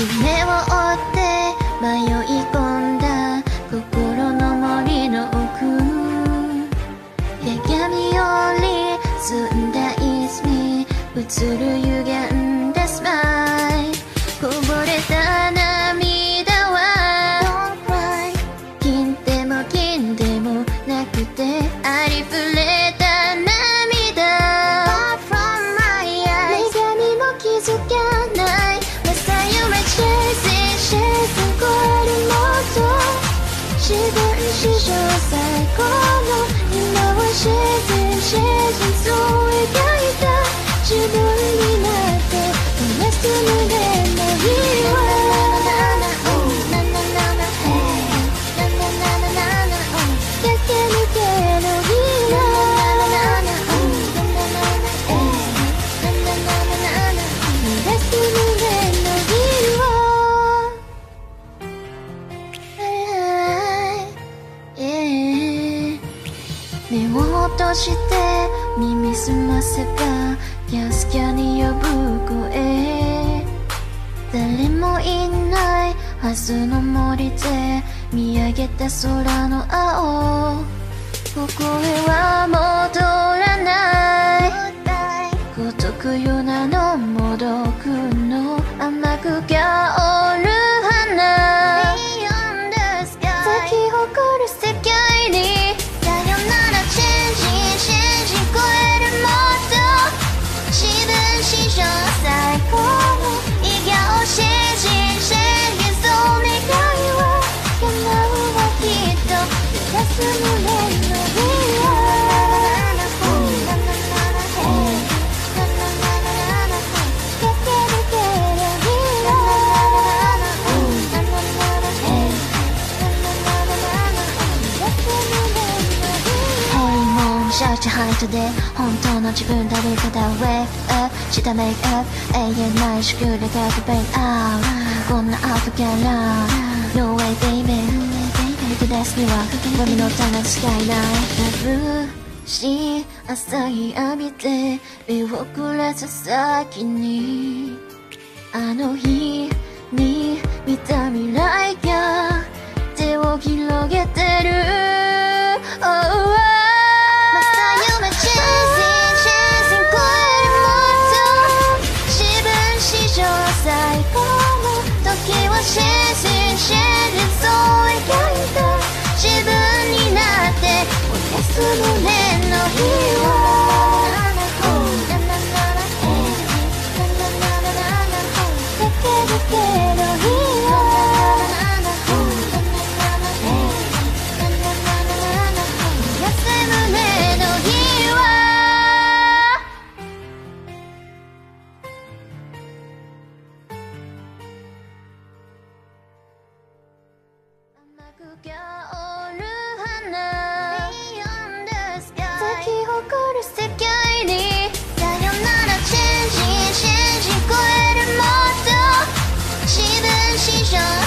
夢を追って迷い込んだ心の森の奥、鏡より澄んだ泉映る歪んだスマイル、こぼれた涙は Don't cry 金でも銀でもなくてありふれた涙 Far from my eyes 女神も気づかない朝夢 Chasing Chasing 超えるもっと自分史上最高の今は Chasing Chasing そう描いた自分になって気が済むでないわ目を落として耳すませばかすかに呼ぶ声、誰もいないはずの森で見上げた空の青、ここへは戻らない孤独よなのもどくの甘く香る花、咲き誇る世界にさよならチェンジチェンジ超えるもっと自分史上最高の笑顔チェンジチェンジそう願いは叶うはきっと休むねの日はシャウチハイトで本当の自分誰かだ Wake up したメイクアップ永遠ない祝でかけペイアウトこんなアウトキャラ No way baby 見下すにはゴミの棚使えない眩しい朝日浴びて目をくらす先にあの日に見た未来が手を広げてる、oh最高の時はシェンシンシェンジそう描いた自分になっておやすむねの日はだけどけの日はおやすむねの日は香る花咲き誇る世界にさよならチェンジチェンジ超えるもっと自分史上